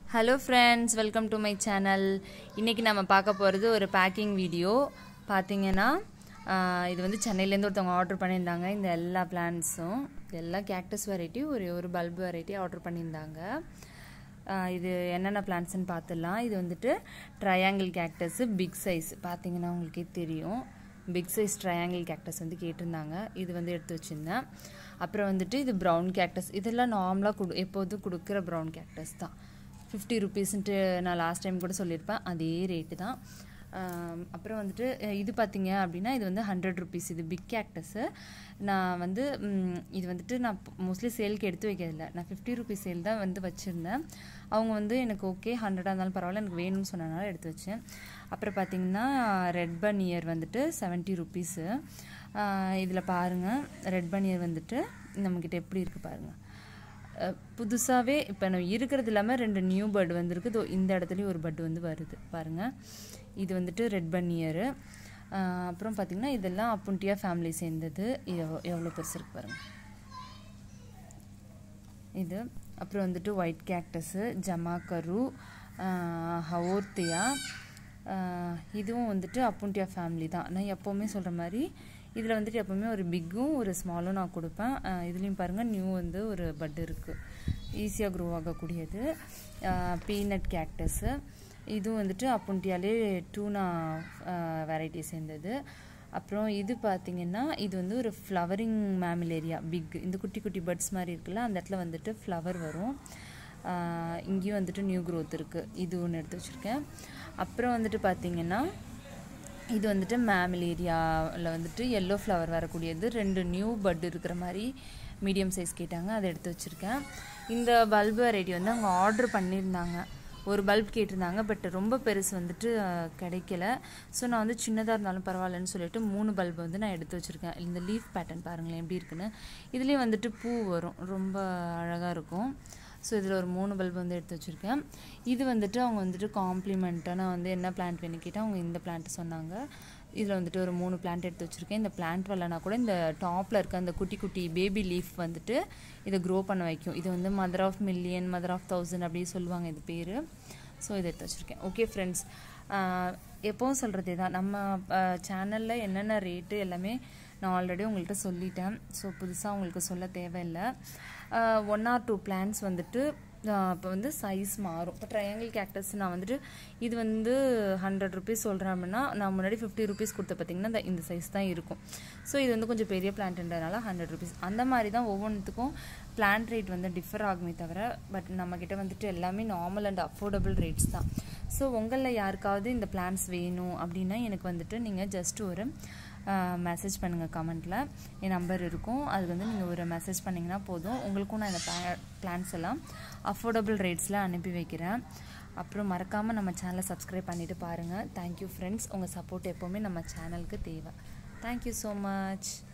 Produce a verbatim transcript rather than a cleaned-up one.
Hello friends, welcome to my channel. இன்னைக்கு நாம பார்க்க போறது ஒரு பேக்கிங் வீடியோ. பாத்தீங்கன்னா இது வந்து சென்னையில இருந்து ஒருத்தவங்க ஆர்டர் பண்ணிருந்தாங்க. இந்த எல்லா பிளான்ட்ஸும் எல்லா cactus variety ஒரு ஒரு bulb variety ஆர்டர் பண்ணிருந்தாங்க. இது என்னென்ன பிளான்ட்ஸ்னு பார்த்தலாம். இது வந்துட்டு triangle cactus big size. பாத்தீங்கன்னா உங்களுக்கு தெரியும். big size triangle cactus வந்து கேட்டிருந்தாங்க. இது வந்து எடுத்து வச்சிருந்தேன். அப்புறம் வந்துட்டு இது brown cactus. இதெல்லாம் நார்மலா எப்போதும் கொடுக்கிற brown cactus தான். fifty rupees ன்ட்டு நான் லாஸ்ட் டைம் கூட சொல்லிருப்பேன். அதே ரேட் தான். அப்புறம் வந்துட்டு இது பாத்தீங்க அப்படினா இது வந்து one hundred rupees. இது big cactus. நான் வந்து இது வந்துட்டு நான் மோஸ்ட்லி சேல்க்கு எடுத்து வைக்கிறதில்ல. நான் fifty rupees சேல் தான் வந்து வச்சிருந்தேன். அவங்க வந்து எனக்கு ஓகே one hundred இருந்தாலும் பரவாயில்லை எனக்கு வேணும்னு சொன்னனால எடுத்து வச்சேன். அப்புறம் பாத்தீங்கன்னா ரெட் பனியர் வந்துட்டு seventy rupees. இதுல பாருங்க ரெட் பனியர் வந்துட்டு நம்மகிட்ட எப்படி இருக்கு பாருங்க. புதுசாவே இப்ப நான் இருக்குறது இல்லாம ரெண்டு நியூ பர்ட் வந்திருக்கு. இந்த இடத்துலயும் ஒரு பர்ட் வந்து வருது பாருங்க. இது வந்துட்டு ரெட் பனியர். அப்புறம் பாத்தீங்கன்னா இதெல்லாம் அப்புன்டியா ஃபேமிலி சேர்ந்தது. எவ்வளவு பெருசு இருக்கு பாருங்க. இது அப்புறம் வந்துட்டு ஒயிட் கேக்டஸ், ஜமாக்கரு, ஹவோர்த்தியா. இதுவும் வந்துட்டு அப்புன்டியா ஃபேமிலி தான். நான் எப்பவுமே சொல்ற மாதிரி இதுல வந்துட்டு எப்பவுமே ஒரு பிக்கும் ஒரு ஸ்மாலும் நான் கொடுப்பேன். இதுலயும் பாருங்க நியூ வந்து ஒரு பட் இருக்கு. ஈஸியா க்ரோ ஆகக்கூடியது. Peanut cactus. இது வந்துட்டு அப்புன்டியாலே டூனா வெரைட்டி சேர்ந்தது. அப்புறம் இது பாத்தீங்கன்னா இது வந்து ஒரு ஃப்ளவரிங் மேமிலேரியா பிக். இந்த குட்டி குட்டி பட்ஸ் மாதிரி இருக்குல்ல அந்த இடத்துல வந்துட்டு ஃப்ளவர் வரும். இங்கேயும் வந்துட்டு நியூ க்ரோத் இருக்கு. இது ஒன்று எடுத்து வச்சிருக்கேன். அப்புறம் வந்துட்டு பாத்தீங்கன்னா இது வந்துட்டு மேமிலேரியாவில் வந்துட்டு எல்லோ ஃப்ளவர் வரக்கூடியது. ரெண்டு நியூ பட் இருக்கிற மாதிரி மீடியம் சைஸ் கேட்டாங்க. அதை எடுத்து வச்சுருக்கேன். இந்த பல்ப் வெரைட்டி வந்து அவங்க ஆர்டர் பண்ணியிருந்தாங்க. ஒரு பல்ப் கேட்டிருந்தாங்க. பட் ரொம்ப பெருசு வந்துட்டு கிடைக்கல. ஸோ நான் வந்து சின்னதாக இருந்தாலும் பரவாயில்லன்னு சொல்லிட்டு மூணு பல்ப் வந்து நான் எடுத்து வச்சுருக்கேன். இந்த லீஃப் பேட்டர்ன் பாருங்களேன் எப்படி இருக்குன்னு. இதுலேயும் வந்துட்டு பூ வரும். ரொம்ப அழகாக இருக்கும். ஸோ இதில் ஒரு மூணு பல்ப் வந்து எடுத்து வச்சுருக்கேன். இது வந்துட்டு அவங்க வந்துட்டு காம்ப்ளிமெண்ட்டாக நான் வந்து என்ன பிளான்ட் வேணும் கேட்டால் அவங்க இந்த பிளான்ட் சொன்னாங்க. இதில் வந்துட்டு ஒரு மூணு பிளான்ட் எடுத்து வச்சுருக்கேன். இந்த பிளான்ட் வரலனா கூட இந்த டாப்பில் இருக்க அந்த குட்டி குட்டி பேபி லீஃப் வந்துட்டு இதை க்ரோ பண்ண வைக்கும். இது வந்து mother of million, mother of thousand அப்படி சொல்லுவாங்க இது பேர். ஸோ இதை எடுத்து வச்சுருக்கேன். ஓகே ஃப்ரெண்ட்ஸ், எப்போவும் சொல்கிறதே தான். நம்ம சேனலில் என்னென்ன ரேட்டு எல்லாமே நான் ஆல்ரெடி உங்கள்கிட்ட சொல்லிட்டேன். ஸோ புதுசாக உங்களுக்கு சொல்ல தேவையில்லை. ஒன் ஆர் டூ பிளான்ஸ் வந்துட்டு இப்போ வந்து சைஸ் மாறும். இப்போ ட்ரையாங்கிள் கேக்டஸ் நான் வந்துட்டு இது வந்து ஹண்ட்ரட் ருபீஸ் சொல்கிறேன் அப்படின்னா நான் முன்னாடி ஃபிஃப்டி ருபீஸ் கொடுத்த பார்த்தீங்கன்னா இந்த சைஸ் தான் இருக்கும். ஸோ இது வந்து கொஞ்சம் பெரிய பிளான்ட்ன்றதுனால ஹண்ட்ரட் ருபீஸ் அந்த மாதிரி தான் ஒவ்வொன்றுத்துக்கும் பிளான்ட் ரேட் வந்து டிஃபர் ஆகுமே தவிர பட் நம்மக்கிட்ட வந்துட்டு எல்லாமே நார்மல் அண்ட் அஃபோர்டபுள் ரேட்ஸ் தான். ஸோ உங்களில் யாருக்காவது இந்த பிளான்ஸ் வேணும் அப்படின்னா எனக்கு வந்துட்டு நீங்கள் ஜஸ்ட் ஒரு மெசேஜ் பண்ணுங்கள். கமெண்ட்டில் என் நம்பர் இருக்கும். அது வந்து நீங்கள் ஒரு மெசேஜ் பண்ணிங்கன்னா போதும். உங்களுக்கும் நான் இந்த பிளான்ஸ் எல்லாம் அஃபோர்டபுள் ரேட்ஸில் அனுப்பி வைக்கிறேன். அப்புறம் மறக்காமல் நம்ம சேனலை சப்ஸ்கிரைப் பண்ணிவிட்டு பாருங்கள். Thank you friends. உங்கள் சப்போர்ட் எப்போவுமே நம்ம சேனலுக்கு தேவை. Thank you so much.